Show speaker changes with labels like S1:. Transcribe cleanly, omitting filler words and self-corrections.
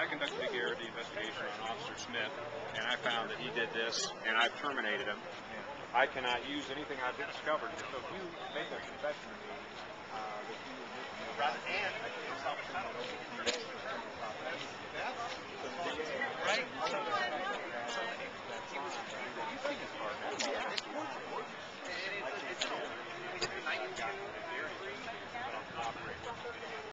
S1: conducted the investigation on Officer Smith, and I found that he did this, and I've terminated him. I cannot use anything I've discovered. So if you make a confession to me that you were